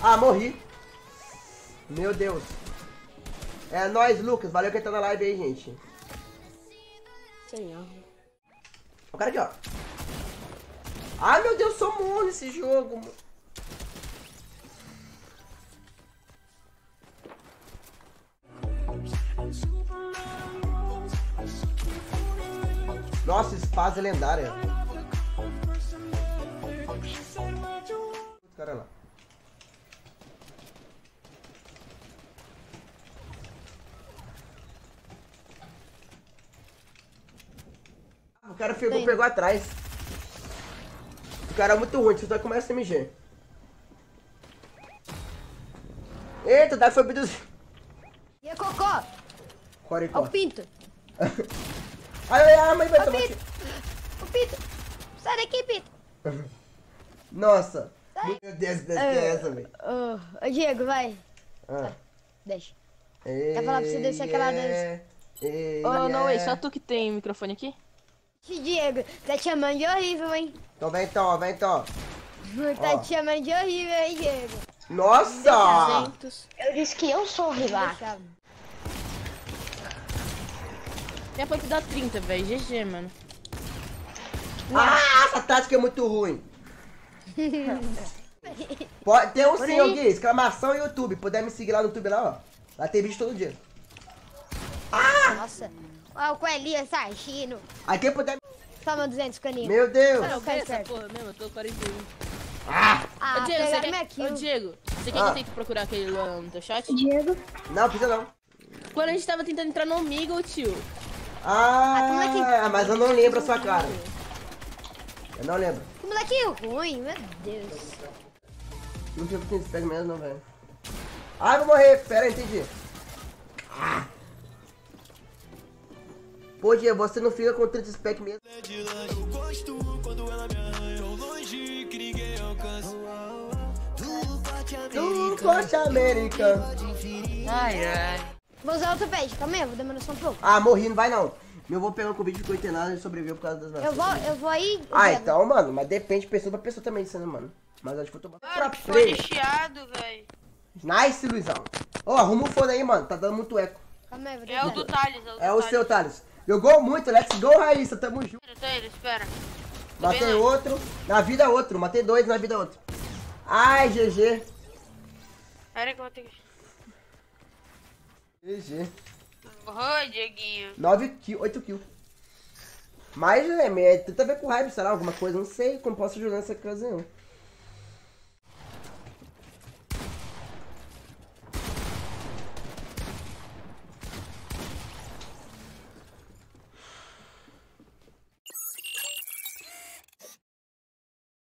Ah, morri. Meu Deus. É nóis, Lucas. Valeu que tá na live aí, gente. Senhor. O cara aqui, ó. Ai, meu Deus, sou morro nesse jogo. Nossa, espada lendária. Cara lá. O cara pegou atrás. O cara é muito ruim, você só começa a SMG. Eita, daí foi abduzido. E a Cocó? Corre, Ó o Pinto. Ai, a mãe vai tomar aqui. O Pinto. Sai daqui, Pinto. Nossa. Sai. Meu Deus, que é essa, velho? Ô, Diego, vai. Deixa. Quer falar pra você descer aquela dança? Ô, não, é só tu que tem microfone aqui? Diego, tá te chamando de horrível, hein? Então vem então, vem então. Tá te chamando de horrível, hein, Diego? Nossa! Eu disse que eu sou horrível. Minha ponte dá 30, velho. GG, mano. Ah, essa tática é muito ruim. Tem um sim, Gui, exclamação YouTube. Puder me seguir lá no YouTube lá, ó. Lá tem vídeo todo dia. Nossa. Ó, o coelhinho sargino. Aí quem puder... Toma 200 caninhos. Meu Deus. Cara, eu cai ganhei essa perto. porra mesmo, eu tô 41. Ah, Ô, Diego, pegaram minha Ô, kill. Diego, você quer que eu tente procurar aquele lá no teu chat? Diego. Não, precisa não. Quando a gente tava tentando entrar no Omegle, tio. Mas eu não lembro a sua cara. Eu não lembro. Que moleque ruim, meu Deus. Não sei porque eles pegam mesmo, não, velho. Ai, vou morrer. Pera aí, entendi. Pô, Diego, você não fica com 30 spec mesmo. Eu gosto quando ela me arranha tão longe que ninguém alcança. Do Forte América. Ai. Vou usar outro pet, calma aí, vou demorar só um pouco. Ah, morri, não vai não. Meu avô pegou com o vídeo ficou internado e sobreviveu por causa das nações. Eu vou aí. Ah, então, mano, mas depende de pessoa pra pessoa também, isso, né, mano? Mas acho que eu tô Mano, que fone chiado, velho. Nice, Luizão. Ô, arruma o fone aí, mano, tá dando muito eco. Calma aí, vou É o do Thales, É o seu, Thales. Jogou muito, let's go, Raíssa, tamo junto. Tá ele, espera. Matei outro, na vida outro, matei dois, na vida outro. Ai, GG. Pera que eu vou ter que... GG. Oi, Dieguinho. 9 kills, 8 kills. Mas, né, tenta ver com raiva, sei lá, alguma coisa, não sei como posso ajudar nessa ocasião.